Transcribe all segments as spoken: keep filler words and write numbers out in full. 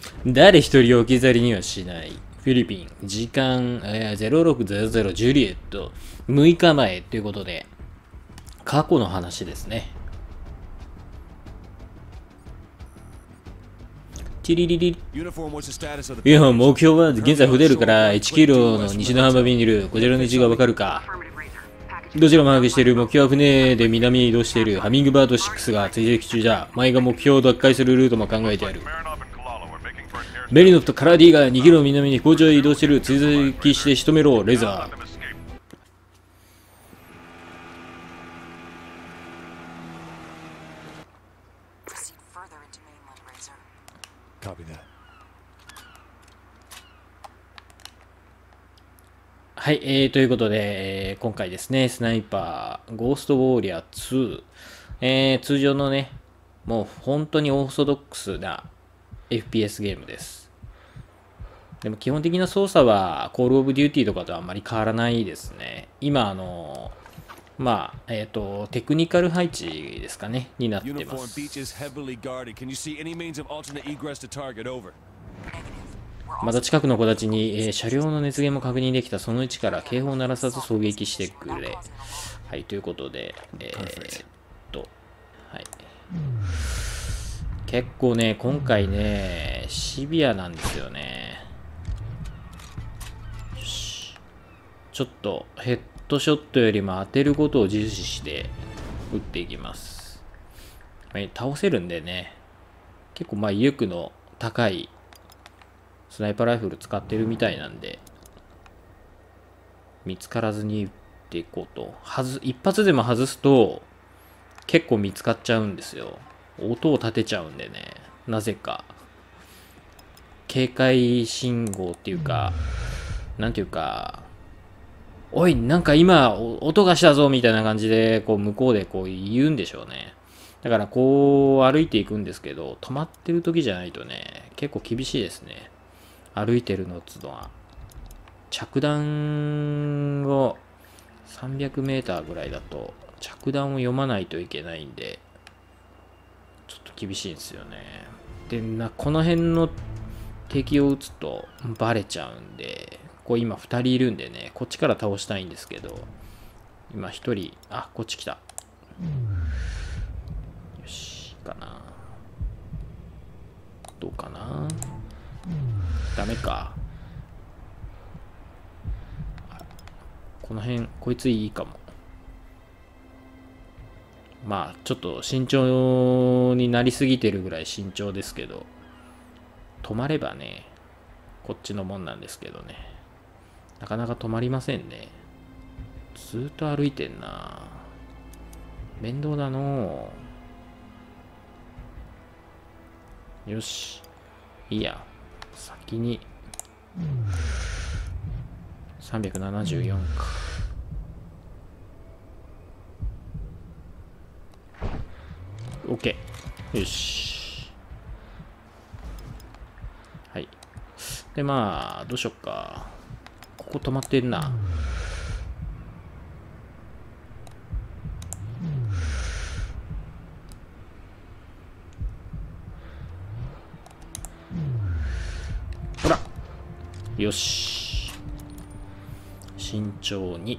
誰一人置き去りにはしない。フィリピン、時間、えー、ゼロろくゼロゼロジュリエット、むいかまえということで、過去の話ですね。チリリリ。いや、目標は現在ホテルからいちキロの西の浜辺にいる。こちらの位置がわかるか？どちらも把握している。目標は船で南へ移動している。ハミングバードシックスが追跡中だ。前が目標を奪回するルートも考えてある。メリノフとカラディがにキロ南に飛行場へ移動している。追跡して仕留めろ、レーザー。はい、えー、ということで、えー、今回ですね、スナイパー、ゴーストウォーリアーツー、えー、通常のね、もう本当にオーソドックスな エフピーエス ゲームです。でも基本的な操作は、コールオブデューティーとかとあんまり変わらないですね。今、あのー、まあ、えっ、ー、と、テクニカル配置ですかね、になってます。また近くの子たちに、えー、車両の熱源も確認できた。その位置から警報を鳴らさず狙撃してくれ。はい、ということで、えー、っと、はい。結構ね、今回ね、シビアなんですよね。よし。ちょっとヘッドショットよりも当てることを重視して撃っていきます。はい、倒せるんでね、結構まあ威力の高いスナイパーライフル使ってるみたいなんで、見つからずに撃っていこうと。はず、一発でも外すと、結構見つかっちゃうんですよ。音を立てちゃうんでね。なぜか。警戒信号っていうか、なんていうか、おい、なんか今、音がしたぞみたいな感じで、こう、向こうでこう言うんでしょうね。だから、こう、歩いていくんですけど、止まってる時じゃないとね、結構厳しいですね。歩いてるのっつうのは。着弾をさんびゃくメーターぐらいだと着弾を読まないといけないんでちょっと厳しいんですよね。でなこの辺の敵を撃つとバレちゃうんで、こう今ふたりいるんでね、こっちから倒したいんですけど、今ひとり、あ、こっち来た。よしかな、どうかな、ダメか。この辺こいついいかも。まあちょっと慎重になりすぎてるぐらい慎重ですけど、止まればねこっちのもんなんですけどね、なかなか止まりませんね。ずっと歩いてんな。面倒だのう。よし、いいや、先にさんびゃくななじゅうよんか。OK。よし。はい。で、まあ、どうしよっか。ここ止まってんな。ほら。よし。慎重に。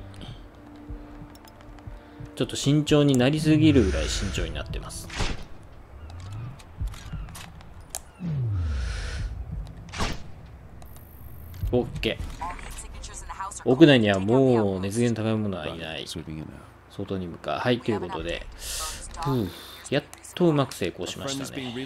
ちょっと慎重になりすぎるぐらい慎重になってます。OK。屋内にはもう熱源高いものはいない。外に向かう。はい、ということで、ふう、やっとうまく成功しましたね。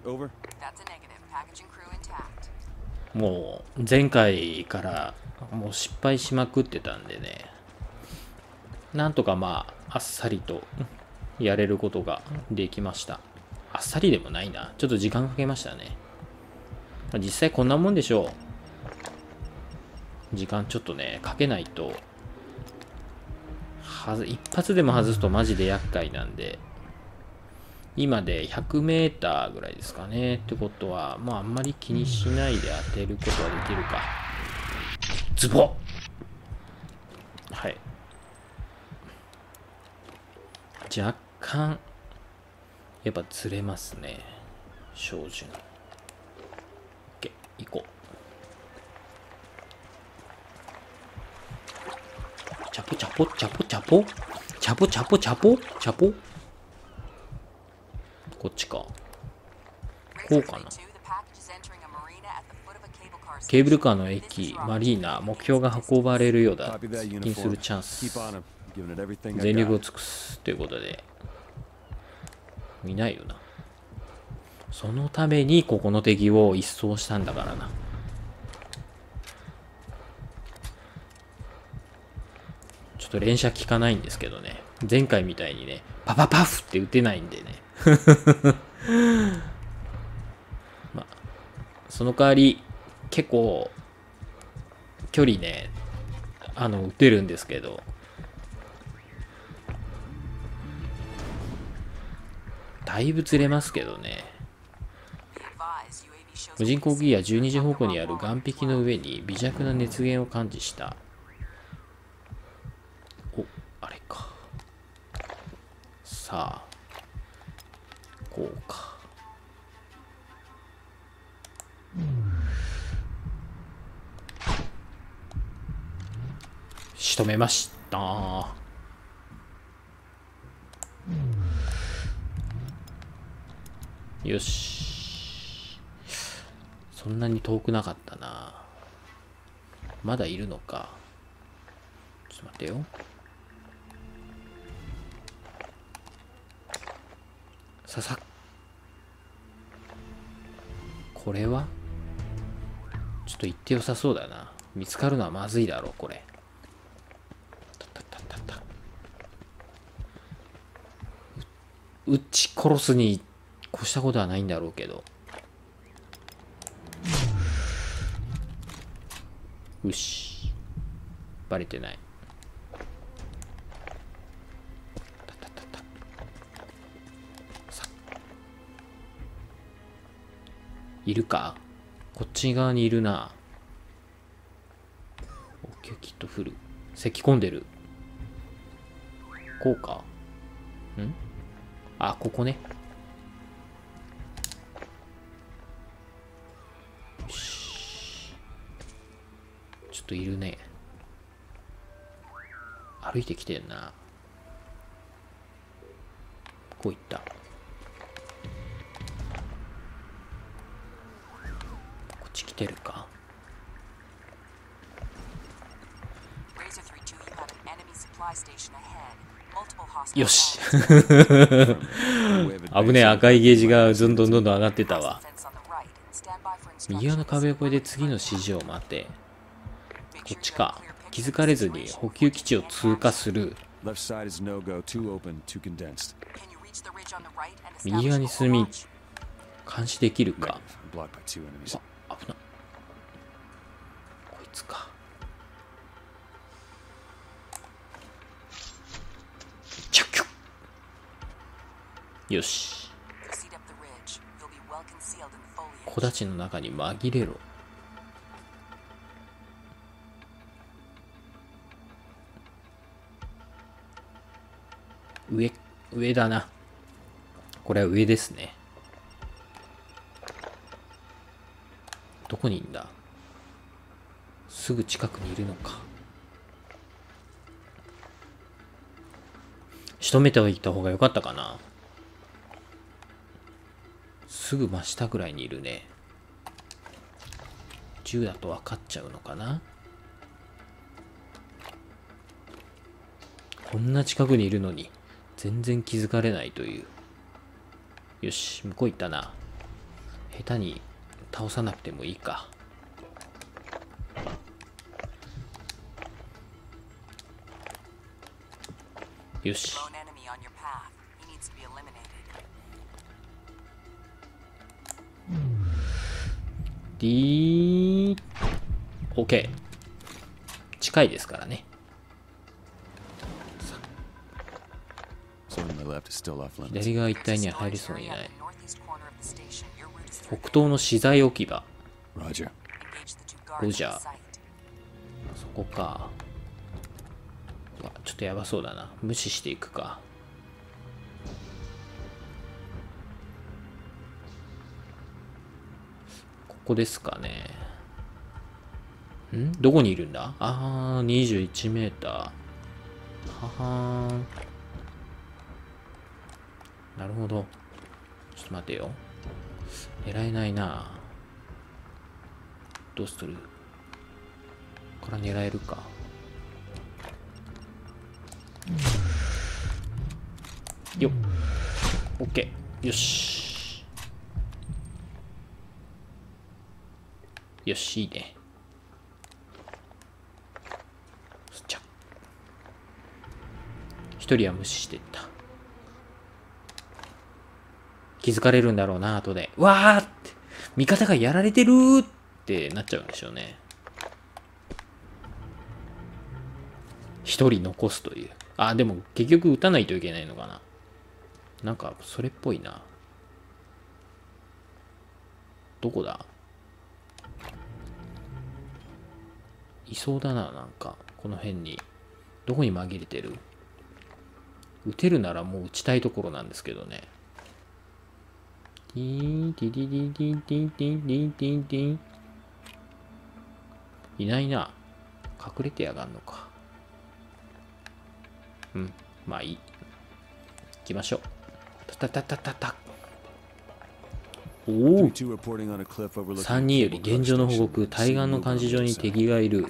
もう前回からもう失敗しまくってたんでね、なんとかまああっさりとやれることができました。あっさりでもないな、ちょっと時間かけましたね。実際こんなもんでしょう。時間ちょっとねかけないと、はず一発でも外すとマジで厄介なんで、今でひゃくメーターぐらいですかね。ってことはまああんまり気にしないで当てることはできるか。ズボッ。はい、若干やっぱずれますね、照準。 チャポチャポチャポチャポチャポチャポチャポ。こっちか。こうかな。ケーブルカーの駅マリーナ、目標が運ばれるようだ。接近するチャンス。全力を尽くすということで。見ないよな。そのためにここの敵を一掃したんだからな。ちょっと連射効かないんですけどね。前回みたいにね、パパパフって撃てないんでね。まあ、その代わり、結構、距離ね、あの、撃てるんですけど、だいぶ釣れますけどね。無人航空機やじゅうにじ方向にある岸壁の上に微弱な熱源を感知した。お、あれか。さあ、こうか。仕留めました。よし。そんなに遠くなかったな。まだいるのか。ちょっと待ってよ。ささ。これはちょっと行ってよさそうだな。見つかるのはまずいだろう、これ。たたたたた。撃ち殺すに越したことはないんだろうけど。よし。バレてない。たたたた。さいるか？こっち側にいるな。応急キットフル。咳込んでる。こうか？ん？あ、ここね。よし。ちょっといるね。歩いてきてんな。こういった。こっち来てるか。よし。危ねえ、赤いゲージがどんどんどんどん上がってたわ。右側の壁を越えて次の指示を待て。こっちか。気づかれずに補給基地を通過する。右側に進み、監視できるか。あ、危ない。こいつか。着去。よし。木立の中に紛れろ。上、上だな。これは上ですね。どこにいんだ？すぐ近くにいるのか。仕留めておいた方が良かったかな。すぐ真下ぐらいにいるね。銃だと分かっちゃうのかな。こんな近くにいるのに全然気づかれないという。よし、向こう行ったな。下手に倒さなくてもいいか。よし。D、OK。近いですからね。左側一帯には入りそうにない。北東の資材置き場。ロジャー。そこか。ちょっとやばそうだな。無視していくか。ここですかね。ん？どこにいるんだ？あー、にじゅういちメーター。 ははーん。なるほど。ちょっと待てよ。狙えないな。どうする？ここから狙えるか。よっ。オッケー。よし。よし、いいね。じゃ。一人は無視していった。気づかれるんだろうな、後で。わーって、味方がやられてるーってなっちゃうんでしょうね。一人残すという。あ、でも結局撃たないといけないのかな。なんか、それっぽいな。どこだ？いそうだな、なんか。この辺に。どこに紛れてる？撃てるならもう撃ちたいところなんですけどね。ティーン、ティティティティティティティティティ。いないな。隠れてやがんのか。うん、まあいい。行きましょう。たたたたたた。おお。さんにんより現状の報告。対岸の監視所に敵がいる。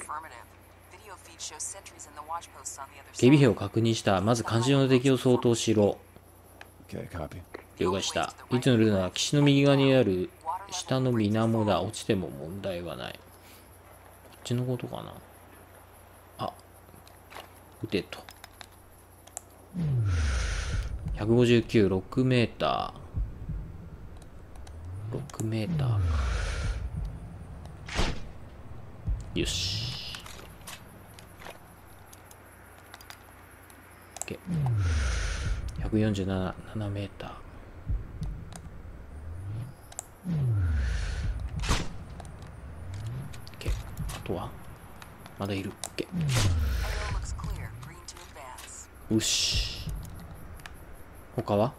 警備兵を確認した。まず監視所の敵を相当しろ。了解した。いつのルナは岸の右側にある下の水面だ。落ちても問題はない。こっちのことかな。あ、撃てと。ひゃくごじゅうきゅう、ろくメーター。ろくメーターか。よし。OK。ひゃくよんじゅうなな、ななメーター。OK。あとはまだいる。OK。よし。他は？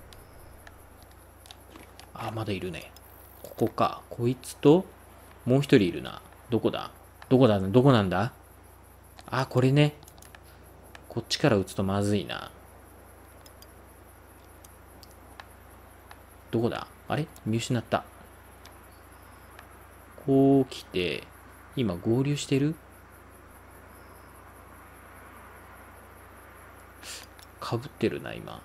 あ、まだいるね。ここか。こいつと、もう一人いるな。どこだ？どこだ？どこなんだ？あ、これね。こっちから撃つとまずいな。どこだ？あれ？見失った。こう来て、今合流してる？かぶってるな、今。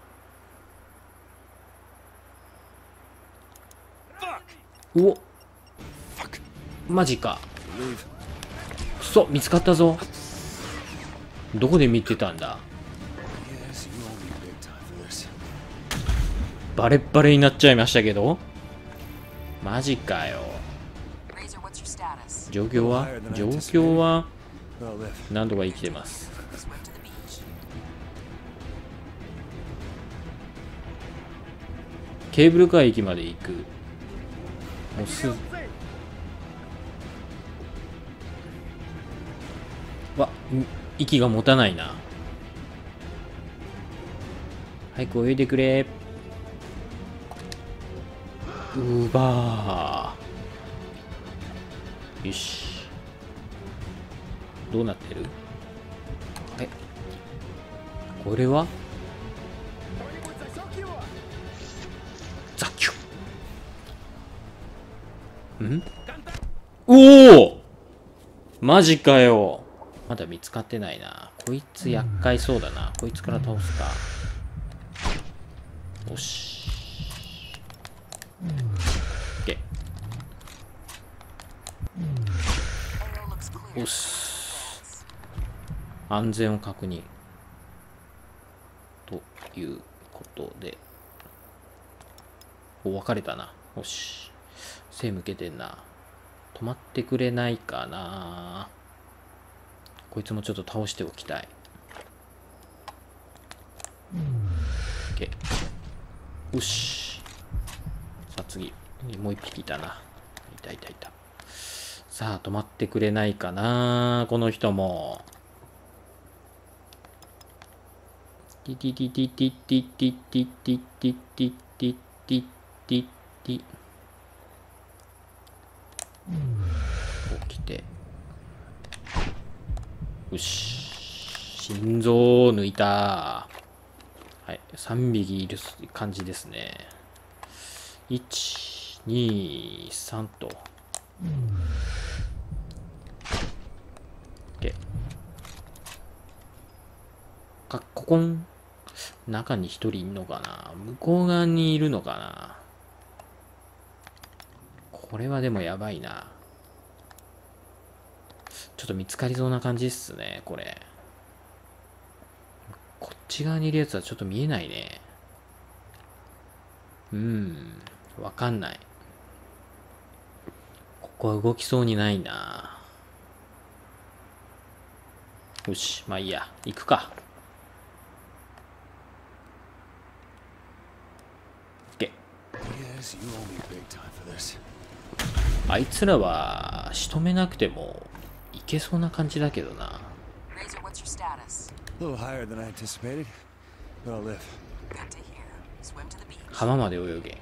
うお、マジか。くそ、見つかったぞ。どこで見てたんだ？バレッバレになっちゃいましたけど。マジかよ。状況は状況は何度か生きてます。ケーブルカー駅まで行く。もうすぐ。わ、息が持たないな。早く泳いでくれ。うばー。よし。どうなってる？え、これはザキュん？おお、マジかよ。まだ見つかってないな。こいつ厄介そうだな。こいつから倒すか。よし。OK。よし。安全を確認。ということで。お、分かれたな。よし。背向けてんな。止まってくれないかな。こいつもちょっと倒しておきたい。OK。よし。さあ次。もう一匹いたな。いたいたいた。さあ止まってくれないかな。この人も。ティティティティティティティティティティティティティティティ。こう来て。よし。 心臓抜いた。はい、さんびきいる感じですね。いち、に、さんと。OK。か、ここん。中にひとりいんのかな。向こう側にいるのかな。これはでもやばいな。ちょっと見つかりそうな感じっすね、これ。こっち側にいるやつはちょっと見えないね。うん、わかんない。ここは動きそうにないな。よし、まあいいや。行くか。OK。あいつらは仕留めなくてもいけそうな感じだけどな。浜まで泳げ。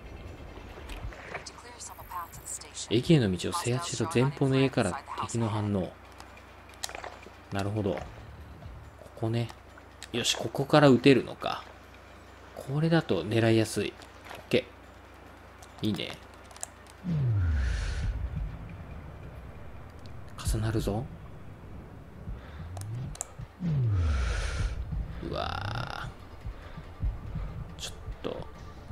駅への道を制圧しろ。前方の家から敵の反応。なるほど。ここね。よし、ここから撃てるのか。これだと狙いやすい。OK。いいね。重なるぞ。うわー、ちょっと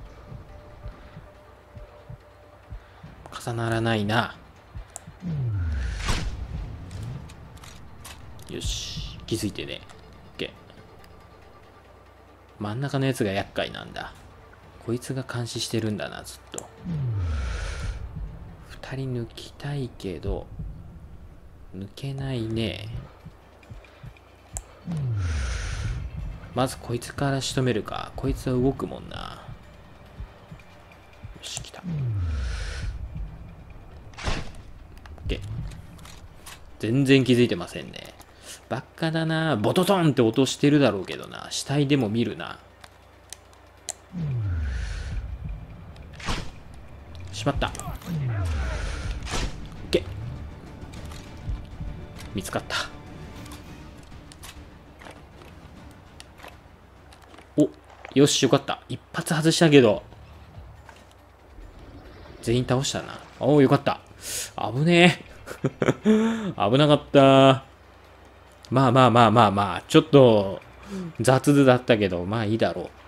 重ならないな。よし、気づいてね。 OK。 真ん中のやつが厄介なんだ。こいつが監視してるんだな、ずっと。ふたり抜きたいけど抜けないね。まずこいつから仕留めるか。こいつは動くもんな。よし、来た。OK。全然気づいてませんね。バカだな。ボトトンって音してるだろうけどな。死体でも見るな。しまった。OK。見つかった。お、よし、よかった。一発外したけど全員倒したな。おお、よかった。危ねえ。危なかった。まあまあまあまあまあ、ちょっと雑だったけど、まあいいだろう。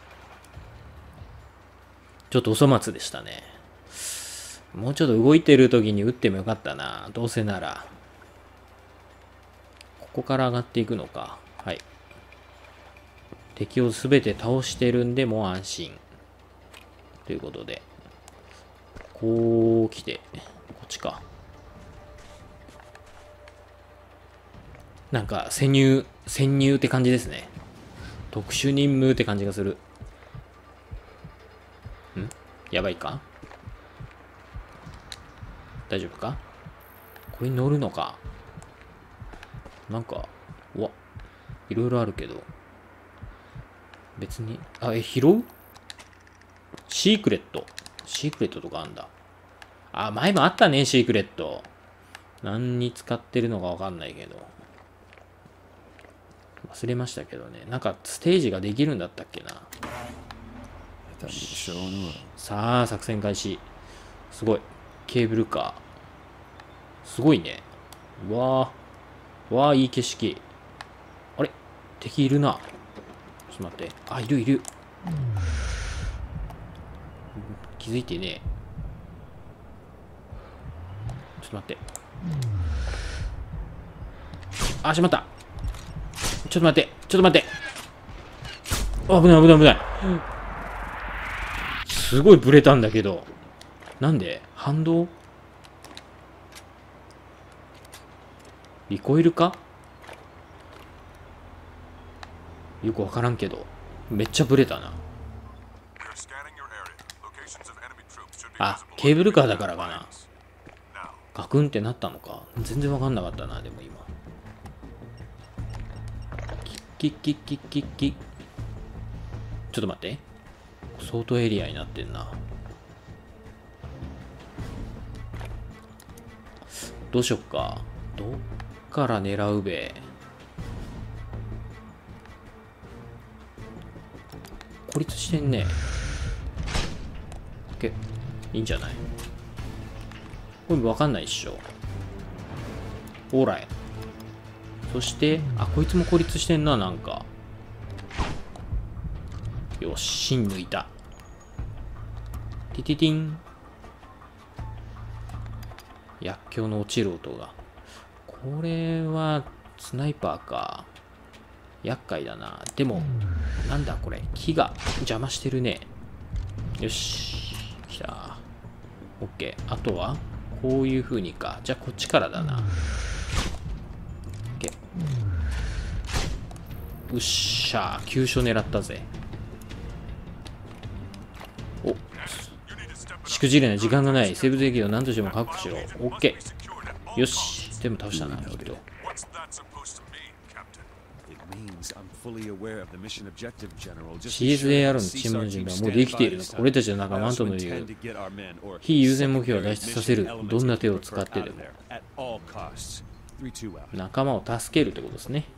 ちょっとお粗末でしたね。もうちょっと動いてる時に撃ってもよかったな。どうせなら。ここから上がっていくのか。はい。敵をすべて倒してるんで、もう安心。ということで。こう来て、こっちか。なんか潜入、潜入って感じですね。特殊任務って感じがする。ん？やばいか？大丈夫か？これに乗るのか？なんか、うわ、いろいろあるけど。別に、あ、え、拾う？シークレット。シークレットとかあんだ。あ、前もあったね、シークレット。何に使ってるのかわかんないけど。忘れましたけどね。なんかステージができるんだったっけな。さあ、作戦開始。すごい。ケーブルカー。すごいね。うわー。わー、いい景色。あれ？敵いるな。ちょっと待って。あ、いるいる。気づいてね。ちょっと待って。あ、しまった。ちょっと待って。ちょっと待って。危ない危ない危ない。すごいブレたんだけど。なんで？反動？リコイルか？よくわからんけど。めっちゃブレたな。あ、ケーブルカーだからかな。ガクンってなったのか。全然わかんなかったな、でも今。キッキッキッキッキッ。ちょっと待って。相当エリアになってんな。どうしよっか。どっから狙うべ。 立してんね。オッケー。いいんじゃない？これわかんないっしょ。オーライ。そして、あ、こいつも孤立してんな、なんか。よし、芯抜いた。ティティティン。薬莢の落ちる音が。これは、スナイパーか。厄介だな。でも、なんだこれ。木が邪魔してるね。よし。来た。オッケー。あとは、こういう風にか。じゃあ、こっちからだな。オッケー。うっしゃー。急所狙ったぜ。お。しくじれない。時間がない。生物兵器を何としても確保しろ。オッケー。よし。全部倒したな、きっと。シーエスエーアール のチームの準備はもうできているのか。俺たちの仲間アントの言う非優先目標を脱出させる。どんな手を使ってでも仲間を助けるってことですね。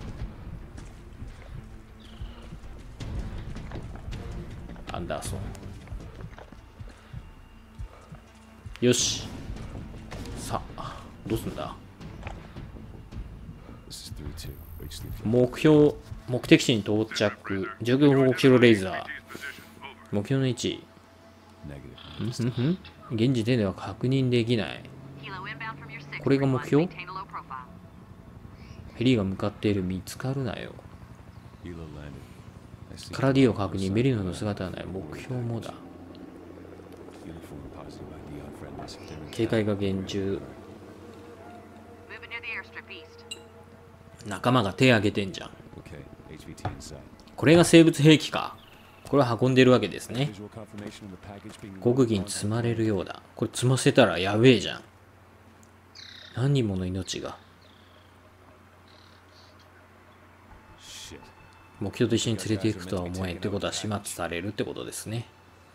アンダーソン。よし。さあ、どうすんだ。目標、目的地に到着。状況報告しろレーザー。目標の位置。んんん現時点では確認できない。これが目標？ヘリが向かっている。見つかるなよ。カラディを確認。メリノの姿はない。目標もだ。警戒が厳重。仲間が手挙げてんじゃん。これが生物兵器か。これを運んでるわけですね。航空機に積まれるようだ。これ積ませたらやべえじゃん。何人もの命が。目標と一緒に連れていくとは思えんってことは始末されるってことですね。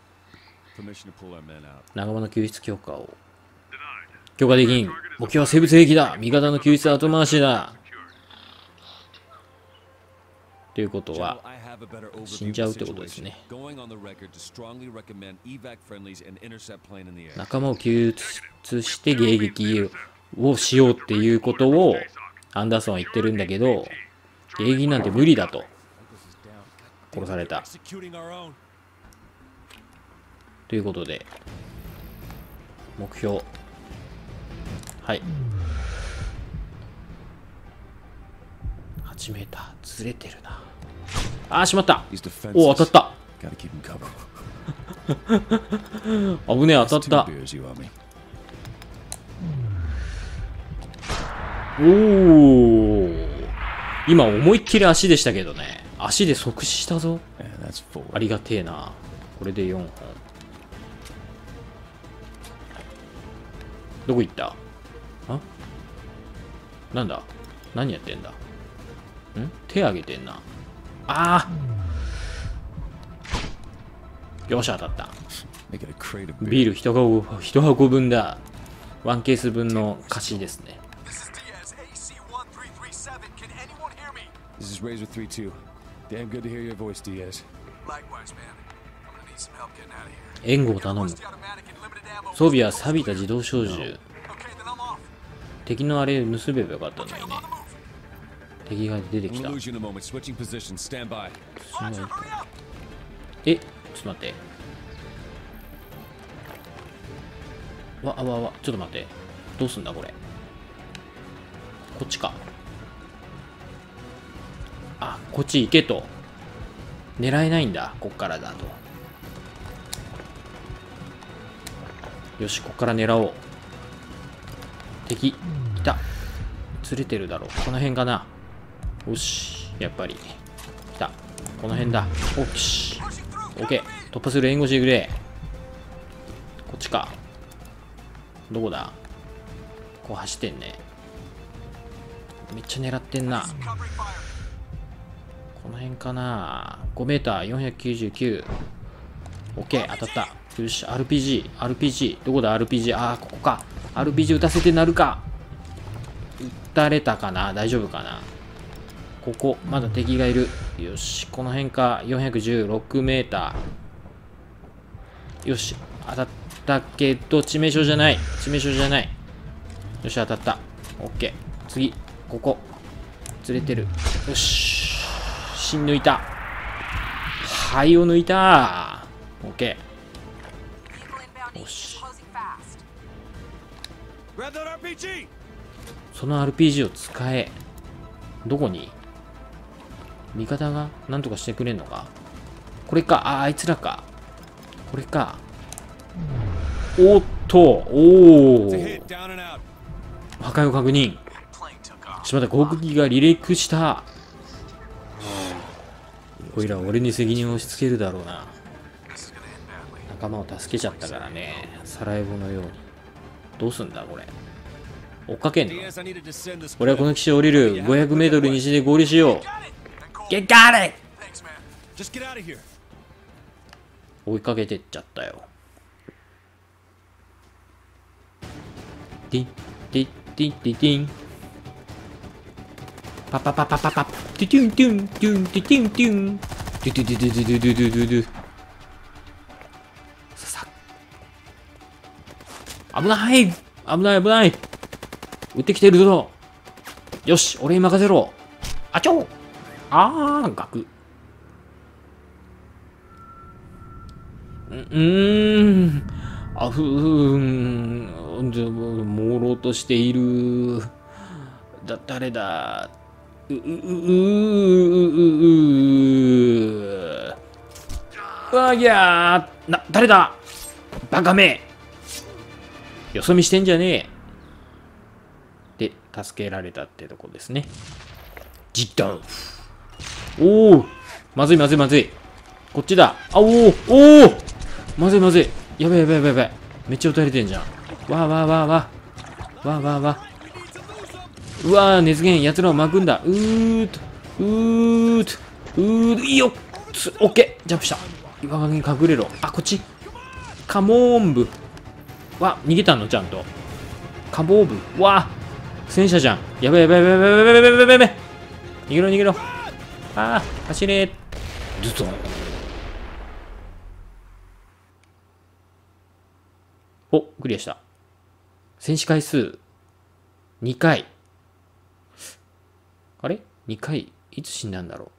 仲間の救出許可を。許可できん。目標は生物兵器だ。味方の救出後回しだ。ということは死んじゃうってことですね。仲間を救出して迎撃をしようっていうことをアンダーソンは言ってるんだけど、迎撃なんて無理だと。殺されたということで、目標、はい、はちメーターずれてるな。あーしまった。おお、当たった。危ねえ、当たった。おお、今思いっきり足でしたけどね。足で即死したぞ。ありがてえな。これでよんほん。どこ行った？あ、なんだ、何やってんだ。ん、手上げてんな。ああ、よし当たった。ビール一箱一箱分だ。ワンケース分の菓子ですね。 This is Razor three two. Damn good to hear your voice, Diaz. Likewise, man. I'm gonna need some help getting out of here. 援護を頼む。装備は錆びた自動小銃。 Okay, then I'm off. 敵のあれ盗めばよかったのにね。敵が出てきた。 We'll lose you in a moment. Switching positions. Stand by. え、ちょっと待って。わあわわ、ちょっと待って。どうすんだこれ。こっちか。あ、こっち行けと。狙えないんだ、こっからだと。よし、こっから狙おう。敵、いた。釣れてるだろう。この辺かな。よし、やっぱり。来た。この辺だ。おっし。オッケー。突破する。援護してくれ。こっちか。どこだ。こう走ってんね。めっちゃ狙ってんな。この辺かな。ごメーターよんひゃくきゅうじゅうきゅう。オッケー、当たった。よし、アールピージー、アールピージー。どこだ、アールピージー。あー、ここか。アールピージー 撃たせてなるか。撃たれたかな。大丈夫かな。 ここまだ敵がいる。よし、この辺か。よんひゃくじゅうろくメーター。よし、当たったけど致命傷じゃない。致命傷じゃない。よし、当たった。オッケー。次ここずれてる。よし、芯抜いた。肺を抜いた。オッケー。よし、その アールピージー を使え。どこに？味方が何とかしてくれんのか？これか。あ、あいつらか。これか。おっと、おお。破壊を確認。しまった、航空機が離陸した。こいら俺に責任を押し付けるだろうな。仲間を助けちゃったからね。サラエボのように。どうすんだこれ。追っかけんの？俺はこの岸を降りる。ごひゃくメートル西で合流しよう。Get got it! 追いかけてっちゃったよ。ティンティンティンティンティンパパパパパパティティンティンティンティティンティンティティティティティティティティティささ危ない危ない危ない。撃ってきてるぞ。よし、俺に任せろ。あちょあーガク。うーんあふーん朦朧としている。だ誰だ。ううううううわぎゃーな誰だバカめ。よそ見してんじゃねえ。で助けられたってとこですね。ジッダウおおまずいまずいまずい。こっちだ。あおおおおまずいまずい。やべやべやべやべ。めっちゃ撃たれてんじゃん。わーわーわーわーわーわーわー。うわー熱源やつらを巻くんだ。うーっとうーっとうーっといいよ。オッケージャンプした。岩陰に隠れろ。あこっちカモーン部わ逃げたのちゃんと。カモー部わ戦車じゃん。やべやべやべやべやべやべやべやべやべ。逃げろ逃げろ。ああ走れ。ズドン。おクリアした。戦死回数にかい。あれ ?に 回いつ死んだんだろう。